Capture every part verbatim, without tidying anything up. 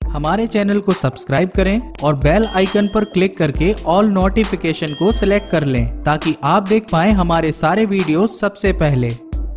हमारे चैनल को सब्सक्राइब करें और बेल आइकन पर क्लिक करके ऑल नोटिफिकेशन को सिलेक्ट कर लें ताकि आप देख पाएं हमारे सारे वीडियो सबसे पहले।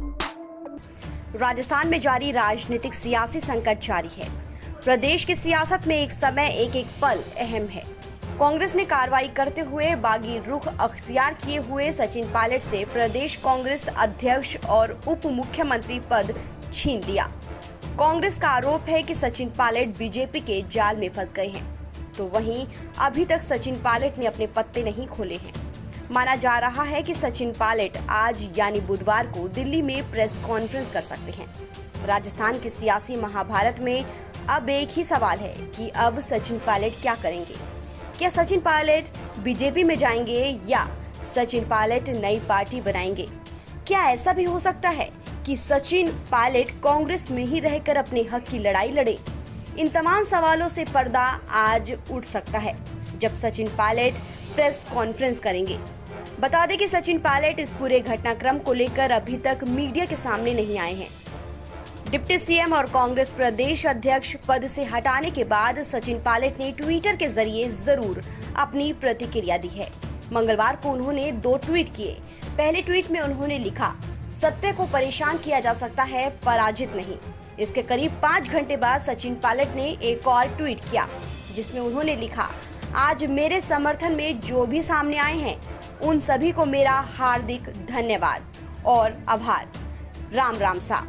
राजस्थान में जारी राजनीतिक सियासी संकट जारी है। प्रदेश की सियासत में एक समय एक एक पल अहम है। कांग्रेस ने कार्रवाई करते हुए बागी रुख अख्तियार किए हुए सचिन पायलट से प्रदेश कांग्रेस अध्यक्ष और उप मुख्यमंत्री पद छीन लिया। कांग्रेस का आरोप है कि सचिन पायलट बीजेपी के जाल में फंस गए हैं, तो वहीं अभी तक सचिन पायलट ने अपने पत्ते नहीं खोले हैं। माना जा रहा है कि सचिन पायलट आज यानी बुधवार को दिल्ली में प्रेस कॉन्फ्रेंस कर सकते हैं। राजस्थान के सियासी महाभारत में अब एक ही सवाल है कि अब सचिन पायलट क्या करेंगे। क्या सचिन पायलट बीजेपी में जाएंगे या सचिन पायलट नई पार्टी बनाएंगे? क्या ऐसा भी हो सकता है कि सचिन पायलट कांग्रेस में ही रहकर अपने हक की लड़ाई लड़े? इन तमाम सवालों से पर्दा आज उठ सकता है जब सचिन पायलट प्रेस कॉन्फ्रेंस करेंगे। बता दें कि सचिन पायलट इस पूरे घटनाक्रम को लेकर अभी तक मीडिया के सामने नहीं आए हैं। डिप्टी सीएम और कांग्रेस प्रदेश अध्यक्ष पद से हटाने के बाद सचिन पायलट ने ट्विटर के जरिए जरूर अपनी प्रतिक्रिया दी है। मंगलवार को उन्होंने दो ट्वीट किए। पहले ट्वीट में उन्होंने लिखा, सत्य को परेशान किया जा सकता है, पराजित नहीं। इसके करीब पाँच घंटे बाद सचिन पायलट ने एक और ट्वीट किया जिसमें उन्होंने लिखा, आज मेरे समर्थन में जो भी सामने आए हैं उन सभी को मेरा हार्दिक धन्यवाद और आभार। राम राम सा।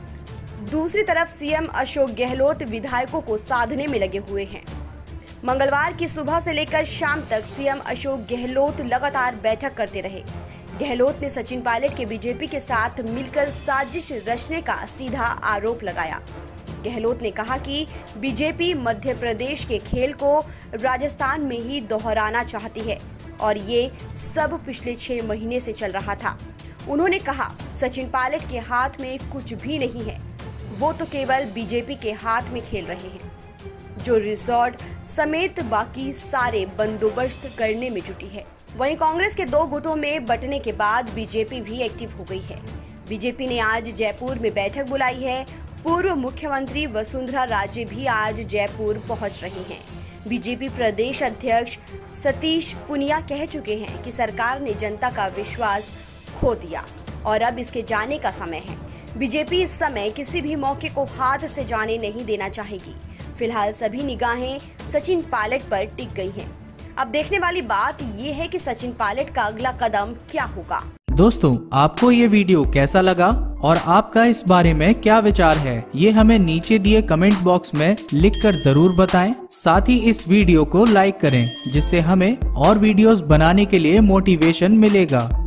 दूसरी तरफ सीएम अशोक गहलोत विधायकों को साधने में लगे हुए हैं। मंगलवार की सुबह से लेकर शाम तक सीएम अशोक गहलोत लगातार बैठक करते रहे। गहलोत ने सचिन पायलट के बीजेपी के साथ मिलकर साजिश रचने का सीधा आरोप लगाया। गहलोत ने कहा कि बीजेपी मध्य प्रदेश के खेल को राजस्थान में ही दोहराना चाहती है और ये सब पिछले छह महीने से चल रहा था। उन्होंने कहा, सचिन पायलट के हाथ में कुछ भी नहीं है, वो तो केवल बीजेपी के हाथ में खेल रहे हैं, जो रिसोर्ट समेत बाकी सारे बंदोबस्त करने में जुटी है। वहीं कांग्रेस के दो गुटों में बंटने के बाद बीजेपी भी एक्टिव हो गई है। बीजेपी ने आज जयपुर में बैठक बुलाई है। पूर्व मुख्यमंत्री वसुंधरा राजे भी आज जयपुर पहुंच रही हैं। बीजेपी प्रदेश अध्यक्ष सतीश पुनिया कह चुके हैं कि सरकार ने जनता का विश्वास खो दिया और अब इसके जाने का समय है। बीजेपी इस समय किसी भी मौके को हाथ से जाने नहीं देना चाहेगी। फिलहाल सभी निगाहें सचिन पायलट पर टिक गई हैं। अब देखने वाली बात ये है कि सचिन पायलट का अगला कदम क्या होगा। दोस्तों, आपको ये वीडियो कैसा लगा और आपका इस बारे में क्या विचार है, ये हमें नीचे दिए कमेंट बॉक्स में लिखकर जरूर बताएं। साथ ही इस वीडियो को लाइक करें जिससे हमें और वीडियोस बनाने के लिए मोटिवेशन मिलेगा।